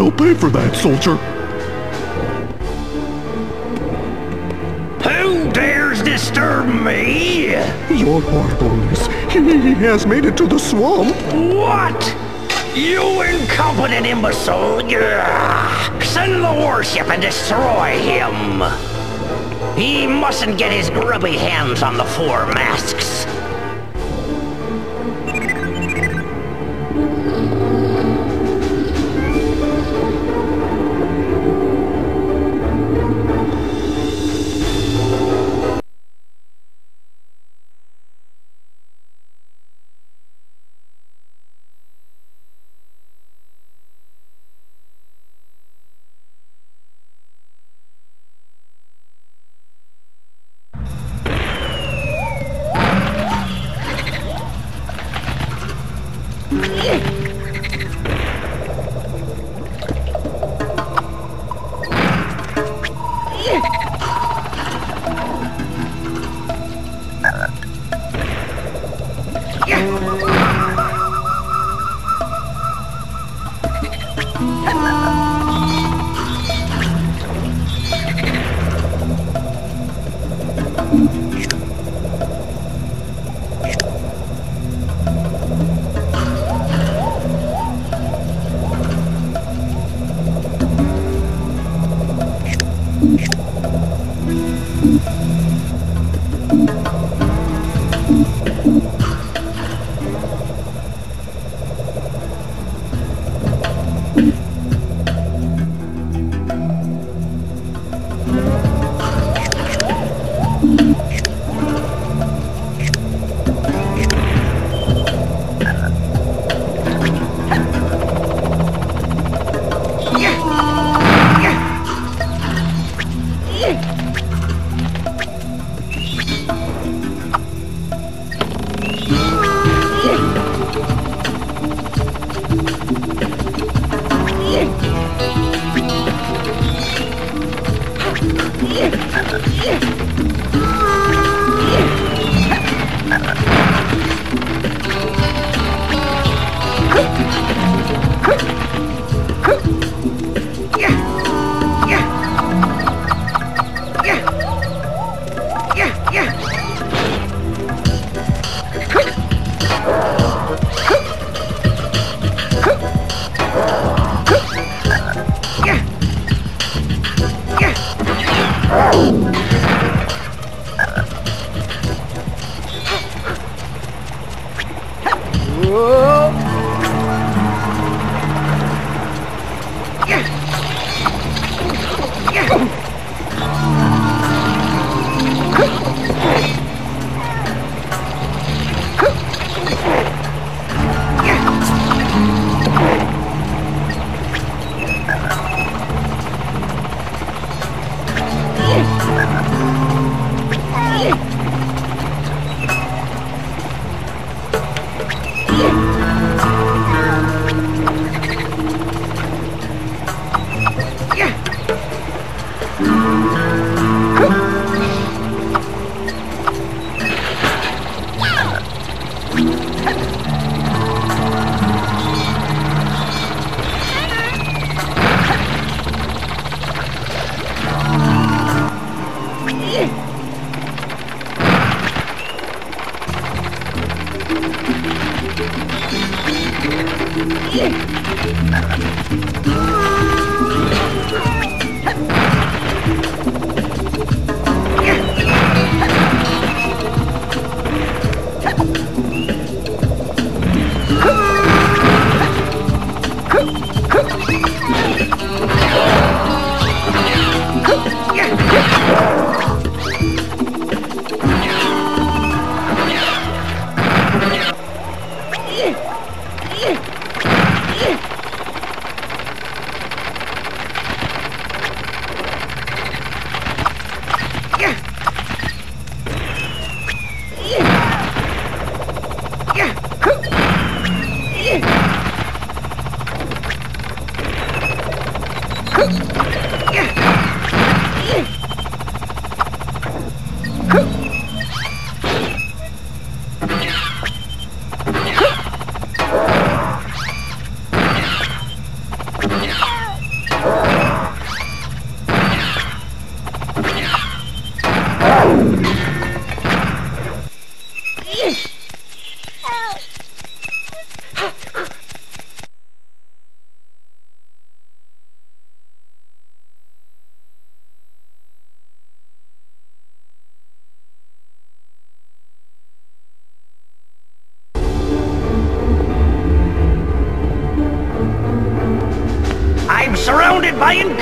You'll pay for that, soldier. Who dares disturb me? Your Holiness, he has made it to the swamp. What? You incompetent imbecile! Send the warship and destroy him! He mustn't get his grubby hands on the four masks.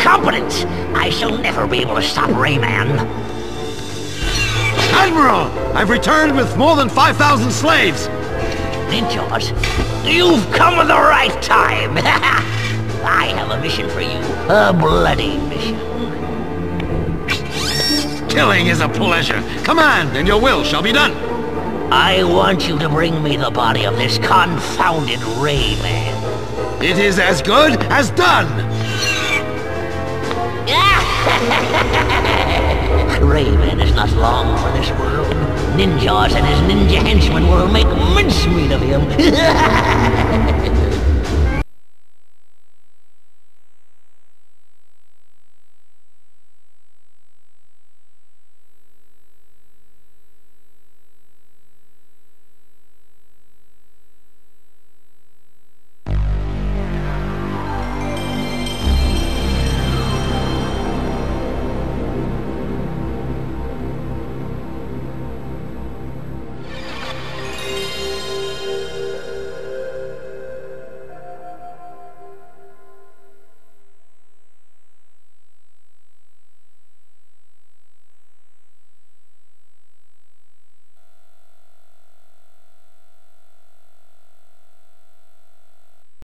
incompetent! I shall never be able to stop Rayman. Admiral! I've returned with more than 5,000 slaves! Ninjas, you've come at the right time! I have a mission for you. A bloody mission. Killing is a pleasure. Command, and your will shall be done. I want you to bring me the body of this confounded Rayman. It is as good as done! Rayman is not long for this world. Ninjas and his ninja henchmen will make mincemeat of him.